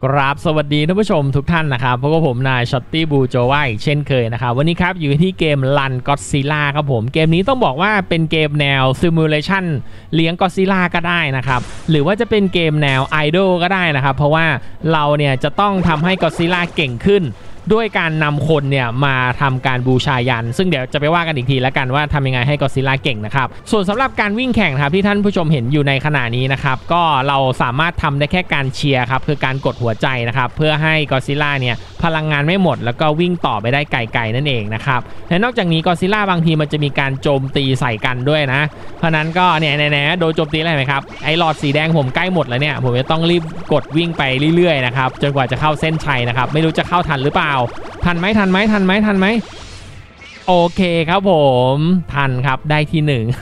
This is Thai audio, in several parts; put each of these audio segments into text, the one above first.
ครับสวัสดีท่านผู้ชมทุกท่านนะครับพบกับผมนายช็อตตี้บูโจว่าอีกเช่นเคยนะครับวันนี้ครับอยู่ที่เกมรันก็อดซิลล่าครับผมเกมนี้ต้องบอกว่าเป็นเกมแนวซิมูเลชันเลี้ยงก็อดซิลล่าก็ได้นะครับหรือว่าจะเป็นเกมแนวไอดอลก็ได้นะครับเพราะว่าเราเนี่ยจะต้องทำให้ก็อดซิลล่าเก่งขึ้นด้วยการนำคนเนี่ยมาทำการบูชายันซึ่งเดี๋ยวจะไปว่ากันอีกทีแล้วกันว่าทำยังไงให้ก็อดซิลล่าเก่งนะครับส่วนสำหรับการวิ่งแข่งครับที่ท่านผู้ชมเห็นอยู่ในขณะนี้นะครับก็เราสามารถทำได้แค่การเชียร์ครับคือการกดหัวใจนะครับเพื่อให้ก็อดซิลล่าเนี่ยพลังงานไม่หมดแล้วก็วิ่งต่อไปได้ไกลๆนั่นเองนะครับและนอกจากนี้ก็อดซิลล่าบางทีมันจะมีการโจมตีใส่กันด้วยนะเพราะนั้นก็เนี่ยแน่ๆโดนโจมตีอะไรไหมครับไอ้หลอดสีแดงผมใกล้หมดแล้วเนี่ยผมจะต้องรีบกดวิ่งไปเรื่อยๆนะครับจนกว่าจะเข้าเส้นชัยนะครับไม่รู้จะเข้าทันหรือเปล่าทันไหมโอเคครับผมทันครับได้ที่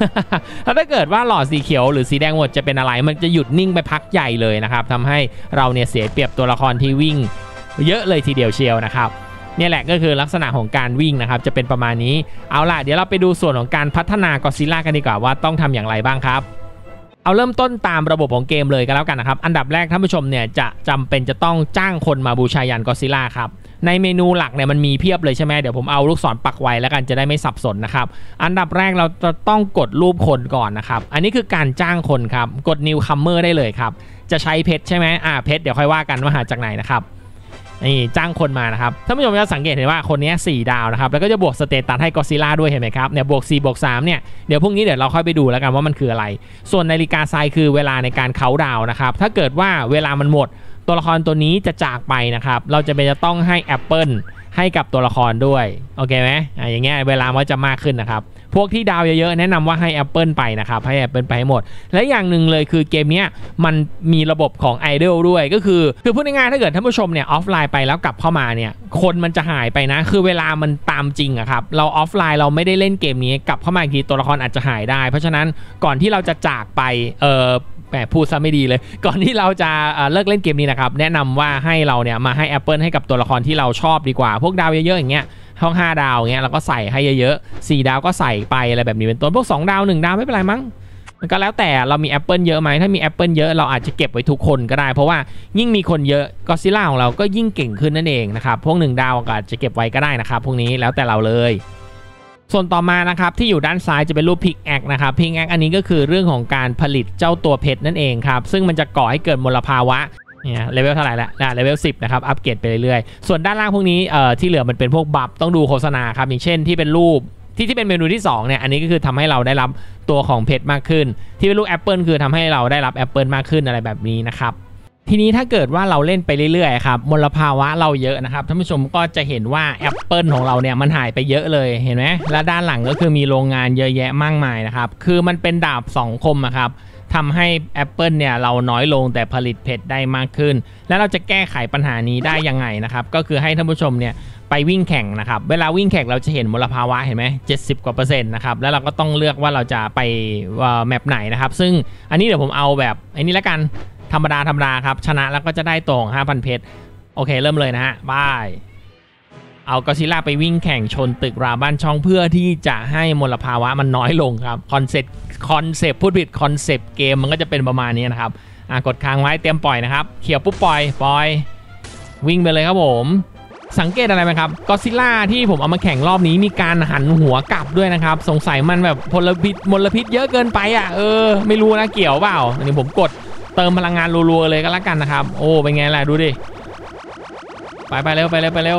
1 ถ้าเกิดว่าหลอดสีเขียวหรือสีแดงหมดจะเป็นอะไรมันจะหยุดนิ่งไปพักใหญ่เลยนะครับทำให้เราเนี่ยเสียเปรียบตัวละครที่วิ่งเยอะเลยทีเดียวเชียวนะครับนี่แหละก็คือลักษณะของการวิ่งนะครับจะเป็นประมาณนี้เอาล่ะเดี๋ยวเราไปดูส่วนของการพัฒนาก็อดซิลล่ากันดีกว่าว่าต้องทำอย่างไรบ้างครับเอาเริ่มต้นตามระบบของเกมเลยก็แล้วกันนะครับอันดับแรกท่านผู้ชมเนี่ยจะจำเป็นจะต้องจ้างคนมาบูชายันก็อดซิลล่าครับในเมนูหลักเนี่ยมันมีเพียบเลยใช่ไหมเดี๋ยวผมเอาลูกศรปักไว้แล้วกันจะได้ไม่สับสนนะครับอันดับแรกเราจะต้องกดรูปคนก่อนนะครับอันนี้คือการจ้างคนครับกด New Comer ได้เลยครับจะใช้เพชรใช่ไหมเพชรเดี๋ยวค่อยว่ากันว่าหาจากไหนนะครับนี่จ้างคนมานะครับท่านผู้ชมจะสังเกตเห็นว่าคนนี้4ดาวนะครับแล้วก็จะบวกสเตตัสให้ก็อดซิลล่าด้วยเห็นไหมครับเนี่ยบวก4บวก3เนี่ยเดี๋ยวพรุ่งนี้เดี๋ยวเราค่อยไปดูแล้วกันว่ามันคืออะไรส่วนนาฬิกาทรายคือเวลาในการเค้าดาวนะครับถ้าเกิดว่าเวลามันหมดตัวละครตัวนี้จะจากไปนะครับเราจะต้องให้แอปเปิลให้กับตัวละครด้วยโอเคไหมอย่างเงี้ยเวลามันจะมากขึ้นนะครับพวกที่ดาวเยอะๆแนะนำว่าให้แอปเปิลไปนะครับให้แอปเปิลไปให้หมดและอย่างหนึ่งเลยคือเกมนี้มันมีระบบของไอดอลด้วยก็คือพูดง่ายๆถ้าเกิดท่านผู้ชมเนี่ยออฟไลน์ไปแล้วกลับเข้ามาเนี่ยคนมันจะหายไปนะคือเวลามันตามจริงอะครับเราออฟไลน์เราไม่ได้เล่นเกมนี้กลับเข้ามาอีกทีตัวละครอาจจะหายได้เพราะฉะนั้นก่อนที่เราจะจากไปพูดซะไม่ดีเลยก่อนที่เราจะเลิกเล่นเกมนี้นะครับแนะนำว่าให้เราเนี่ยมาให้แอปเปิลให้กับตัวละครที่เราชอบดีกว่าพวกดาวเยอะๆอย่างเงี้ยห้อง5ดาวอย่างเงี้ยเราก็ใส่ให้เยอะๆ4ดาวก็ใส่ไปอะไรแบบนี้เป็นต้นพวก2ดาว1ดาวไม่เป็นไรมั้งมันก็แล้วแต่เรามีแอปเปิลเยอะไหมถ้ามีแอปเปิลเยอะเราอาจจะเก็บไว้ทุกคนก็ได้เพราะว่ายิ่งมีคนเยอะก็อดซิลล่าของเราก็ยิ่งเก่งขึ้นนั่นเองนะครับพวก1ดาวก็อาจจะเก็บไว้ก็ได้นะครับพวกนี้แล้วแต่เราเลยส่วนต่อมานะครับที่อยู่ด้านซ้ายจะเป็นรูปพิกแอคนะครับพิกแอคอันนี้ก็คือเรื่องของการผลิตเจ้าตัวเพชรนั่นเองครับซึ่งมันจะก่อให้เกิดมลภาวะเนี่ยเลเวลเท่าไหร่แล้วเลเวล10นะครับอัปเกรดไปเรื่อยๆส่วนด้านล่างพวกนี้ที่เหลือมันเป็นพวกบัฟต้องดูโฆษณาครับอย่างเช่นที่เป็นรูปที่เป็นเมนูที่2เนี่ยอันนี้ก็คือทำให้เราได้รับตัวของเพชรมากขึ้นที่เป็นรูปแอปเปิลคือทำให้เราได้รับแอปเปิลมากขึ้นอะไรแบบนี้นะครับทีนี้ถ้าเกิดว่าเราเล่นไปเรื่อยๆครับมลภาวะเราเยอะนะครับท่านผู้ชมก็จะเห็นว่าแอปเปิลของเราเนี่ยมันหายไปเยอะเลยเห็นไหมและด้านหลังก็คือมีโรงงานเยอะแยะมากมายนะครับคือมันเป็นดาบ2คมนะครับทำให้แอปเปิลเนี่ยเราน้อยลงแต่ผลิตเพชรได้มากขึ้นแล้วเราจะแก้ไขปัญหานี้ได้ยังไงนะครับก็คือให้ท่านผู้ชมเนี่ยไปวิ่งแข่งนะครับเวลาวิ่งแข่งเราจะเห็นมลภาวะเห็นไหม70 กว่า%นะครับแล้วเราก็ต้องเลือกว่าเราจะไปแมปไหนนะครับซึ่งอันนี้เดี๋ยวผมเอาแบบอันนี้แล้วกันธรรมดาครับชนะแล้วก็จะได้ตัวของ 5,000 เพชรโอเคเริ่มเลยนะฮะบายเอาก็อดซิลล่าไปวิ่งแข่งชนตึกราบ้านช่องเพื่อที่จะให้มลภาวะมันน้อยลงครับคอนเซปต์พูดผิดคอนเซปต์เกมมันก็จะเป็นประมาณนี้นะครับกดค้างไว้เตรียมปล่อยนะครับเขียวปุ๊บปล่อยวิ่งไปเลยครับผมสังเกตอะไรไหมครับก็อดซิลล่าที่ผมเอามาแข่งรอบนี้มีการหันหัวกลับด้วยนะครับสงสัยมันแบบมลพิษเยอะเกินไปอ่ะไม่รู้นะเกี่ยวเปล่าอันนี้ผมกดเติมพลังงานรัวๆเลยก็แล้วกันนะครับโอ้เป็นไงล่ะดูดิไปเร็วเร็ว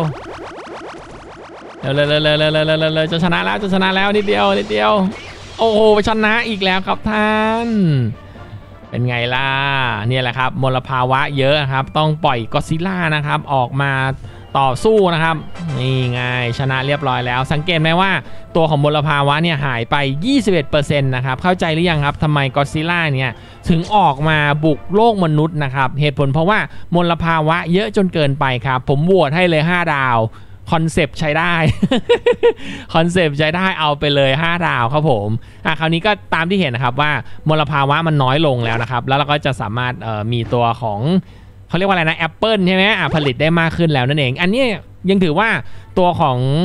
จะชนะแล้วนิดเดียวโอ้โหชนะอีกแล้วครับท่านเป็นไงล่ะเนี่ยแหละครับมลภาวะเยอะครับต้องปล่อยก็อดซิลล่านะครับออกมาต่อสู้นะครับนี่ไงชนะเรียบร้อยแล้วสังเกตไหมว่าตัวของมลภาวะเนี่ยหายไป 21% นะครับเข้าใจหรือยังครับทำไมก็อดซิลล่าเนี่ยถึงออกมาบุกโลกมนุษย์นะครับเหตุผลเพราะว่ามลภาวะเยอะจนเกินไปครับผมโหวตให้เลย5ดาวคอนเซปต์ใช้ได้ คอนเซปต์ใช้ได้เอาไปเลย5ดาวครับผมคราวนี้ก็ตามที่เห็นนะครับว่ามลภาวะมันน้อยลงแล้วนะครับแล้วเราก็จะสามารถมีตัวของเขาเรียกว่าอะไรนะแอปเปิลใช่ไหมผลิตได้มากขึ้นแล้วนั่นเองอันนี้ยังถือว่าตัวของ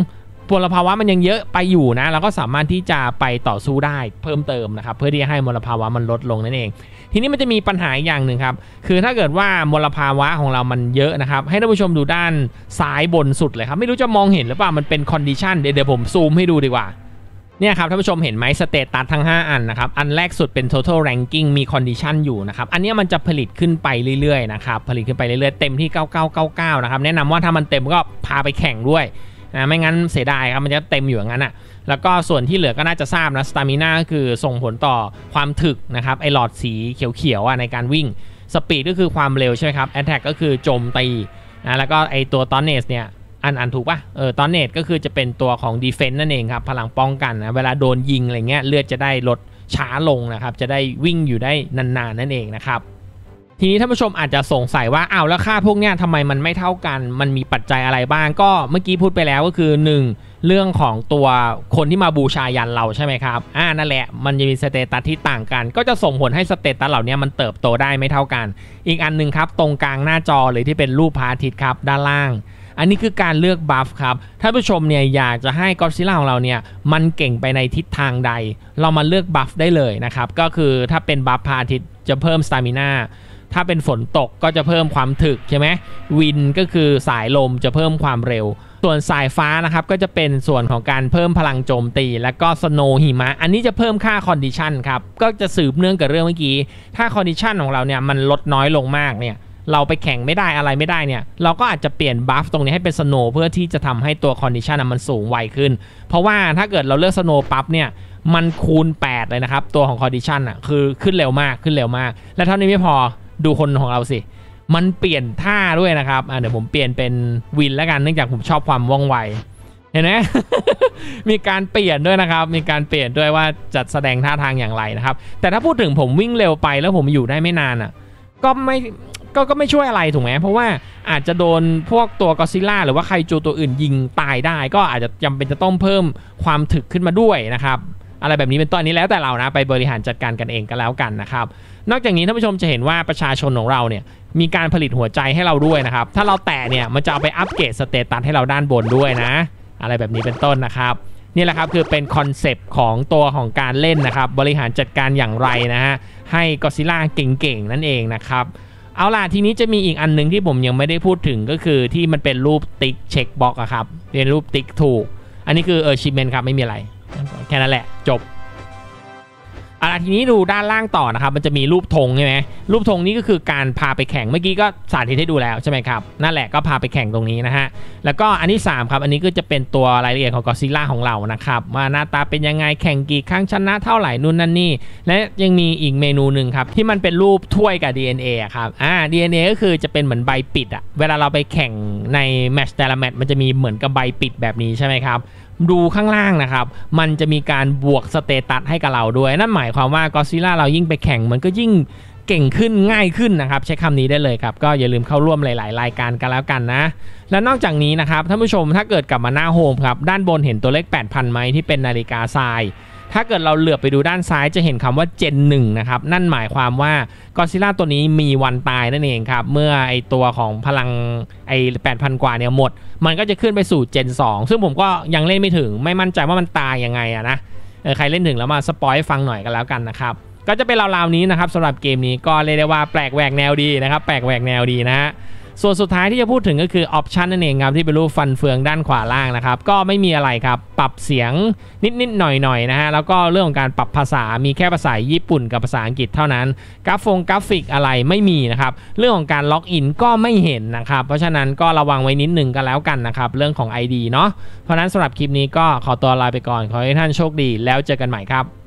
มลภาวะมันยังเยอะไปอยู่นะเราก็สามารถที่จะไปต่อสู้ได้เพิ่มเติมนะครับเพื่อที่จะให้มลภาวะมันลดลงนั่นเองทีนี้มันจะมีปัญหาอย่างหนึ่งครับคือถ้าเกิดว่ามลภาวะของเรามันเยอะนะครับให้ท่านผู้ชมดูด้านซ้ายบนสุดเลยครับไม่รู้จะมองเห็นหรือเปล่ามันเป็นคอนดิชันเดี๋ยวผมซูมให้ดูดีกว่าเนี่ยครับท่านผู้ชมเห็นไหมสเตตัสทั้ง5อันนะครับอันแรกสุดเป็น total ranking มี condition อยู่นะครับอันนี้มันจะผลิตขึ้นไปเรื่อยๆนะครับผลิตขึ้นไปเรื่อยๆเต็มที่9999นะครับแนะนำว่าถ้ามันเต็มก็พาไปแข่งด้วยนะไม่งั้นเสียดายครับมันจะเต็มอยู่อย่างนั้นอ่ะแล้วก็ส่วนที่เหลือก็น่าจะทราบนะ stamina ก็คือส่งผลต่อความถึกนะครับไอหลอดสีเขียวๆในการวิ่ง speed ก็คือความเร็วใช่ไหมครับ attack ก็คือโจมตีนะแล้วก็ไอตัว toughness เนี่ยอันถูกป่ะตอนเนตก็คือจะเป็นตัวของ defense นั่นเองครับพลังป้องกันนะเวลาโดนยิงอะไรเงี้ยเลือดจะได้ลดช้าลงนะครับจะได้วิ่งอยู่ได้นานๆนั่นเองนะครับทีนี้ท่านผู้ชมอาจจะสงสัยว่าอ้าวแล้วค่าพวกเนี้ยทำไมมันไม่เท่ากันมันมีปัจจัยอะไรบ้างก็เมื่อกี้พูดไปแล้วก็คือ1เรื่องของตัวคนที่มาบูชายันเราใช่ไหมครับนั่นแหละมันจะมีสเตตัสที่ต่างกันก็จะส่งผลให้สเตตัสเหล่านี้มันเติบโตได้ไม่เท่ากันอีกอันนึงครับตรงกลางหน้าจอเลยที่เป็นรูปพระอาทิตย์ครับด้านล่างอันนี้คือการเลือกบัฟครับท่านผู้ชมเนี่ยอยากจะให้ก็อดซิลล่าของเราเนี่ยมันเก่งไปในทิศทางใดเรามาเลือกบัฟได้เลยนะครับก็คือถ้าเป็นบัฟพระอาทิตย์จะเพิ่มสตามิน่าถ้าเป็นฝนตกก็จะเพิ่มความถึกใช่ไหมวินก็คือสายลมจะเพิ่มความเร็วส่วนสายฟ้านะครับก็จะเป็นส่วนของการเพิ่มพลังโจมตีแล้วก็สโนว์หิมะอันนี้จะเพิ่มค่าคอนดิชันครับก็จะสืบเนื่องกับเรื่องเมื่อกี้ถ้าคอนดิชันของเราเนี่ยมันลดน้อยลงมากเนี่ยเราไปแข่งไม่ได้อะไรไม่ได้เนี่ยเราก็อาจจะเปลี่ยนบัฟตรงนี้ให้เป็นสโนว์เพื่อที่จะทำให้ตัวคอนดิชันมันสูงไวขึ้นเพราะว่าถ้าเกิดเราเลือกสโนว์ปั๊บเนี่ยมันคูณ8เลยนะครับตัวของคอนดิชันคือขึ้นเร็วมากและเท่านี้ไม่พอดูคนของเราสิมันเปลี่ยนท่าด้วยนะครับเดี๋ยวผมเปลี่ยนเป็นวินแล้วกันเนื่องจากผมชอบความว่องไวเห็นไหม มีการเปลี่ยนด้วยนะครับมีการเปลี่ยนด้วยว่าจัดแสดงท่าทางอย่างไรนะครับแต่ถ้าพูดถึงผมวิ่งเร็วไปแล้วผมอยู่ได้ไม่นานก็ไม่ช่วยอะไรถูกไหมเพราะว่าอาจจะโดนพวกตัวก็อดซิลล่าหรือว่าไคจูตัวอื่นยิงตายได้ก็อาจจะจำเป็นจะต้องเพิ่มความถึกขึ้นมาด้วยนะครับอะไรแบบนี้เป็นต้นนี้แล้วแต่เรานะไปบริหารจัดการกันเองก็แล้วกันนะครับนอกจากนี้ท่านผู้ชมจะเห็นว่าประชาชนของเราเนี่ยมีการผลิตหัวใจให้เราด้วยนะครับถ้าเราแตะเนี่ยมันจะเอาไปอัปเกรดสเตตัสให้เราด้านบนด้วยนะอะไรแบบนี้เป็นต้นนะครับนี่แหละครับคือเป็นคอนเซปต์ของตัวของการเล่นนะครับบริหารจัดการอย่างไรนะฮะให้ก็อดซิลล่าเก่งๆนั่นเองนะครับเอาล่ะทีนี้จะมีอีกอันนึงที่ผมยังไม่ได้พูดถึงก็คือที่มันเป็นรูปติ๊กเช็คบ็อกซ์ครับเป็นรูปติ๊กถูกอันนี้คือachievementครับไม่มีอะไรแค่นั้นแหละจบทีนี้ดูด้านล่างต่อนะครับมันจะมีรูปธงใช่ไหมรูปธงนี้ก็คือการพาไปแข่งเมื่อกี้ก็สาธิตให้ดูแล้วใช่ไหมครับนั่นแหละก็พาไปแข่งตรงนี้นะฮะแล้วก็อันที่3ครับอันนี้ก็จะเป็นตัวรายละเอียดของก็อดซิลล่าของเรานะครับว่าหน้าตาเป็นยังไงแข่งกี่ครั้งชนะเท่าไหร่นู่นนั่นนี่และยังมีอีกเมนูหนึ่งครับที่มันเป็นรูปถ้วยกับ DNA ครับDNA ก็คือจะเป็นเหมือนใบปิดเวลาเราไปแข่งในแมตช์แต่ละแมตช์มันจะมีเหมือนกับใบปิดแบบนี้ใช่ไหมครับดูข้างล่างนะครับมันจะมีการบวกสเตตัสให้กับเราด้วยนั่นหมายความว่าก็อดซิลล่าเรายิ่งไปแข่งมันก็ยิ่งเก่งขึ้นง่ายขึ้นนะครับใช้คำนี้ได้เลยครับก็อย่าลืมเข้าร่วมหลายๆรายการกันแล้วกันนะและนอกจากนี้นะครับท่านผู้ชมถ้าเกิดกลับมาหน้าโฮมครับด้านบนเห็นตัวเลข 8,000 ไหมที่เป็นนาฬิกาทรายถ้าเกิดเราเหลือบไปดูด้านซ้ายจะเห็นคำว่า Gen 1นะครับนั่นหมายความว่าก็อดซิลล่าตัวนี้มีวันตายนั่นเองครับเมื่อไอตัวของพลัง8,000 กว่าเนี่ยหมดมันก็จะขึ้นไปสู่ Gen 2ซึ่งผมก็ยังเล่นไม่ถึงไม่มั่นใจว่ามันตายยังไงนะใครเล่นถึงแล้วมาสปอยให้ฟังหน่อยกันแล้วกันนะครับก็จะเป็นราวๆนี้นะครับสำหรับเกมนี้ก็เรียกได้ว่าแปลกแหวกแนวดีนะครับแปลกแหวกแนวดีนะฮะส่วนสุดท้ายที่จะพูดถึงก็คือออปชันนั่นเองครับที่เป็นรูปฟันเฟืองด้านขวาล่างนะครับก็ไม่มีอะไรครับปรับเสียงนิดๆหน่อยๆนะฮะแล้วก็เรื่องของการปรับภาษามีแค่ภาษาญี่ปุ่นกับภาษาอังกฤษเท่านั้นกราฟิกอะไรไม่มีนะครับเรื่องของการล็อกอินก็ไม่เห็นนะครับเพราะฉะนั้นก็ระวังไว้นิดนึงกันแล้วกันนะครับเรื่องของ ID เนาะเพราะนั้นสำหรับคลิปนี้ก็ขอตัวลาไปก่อนขอให้ท่านโชคดีแล้วเจอกันใหม่ครับ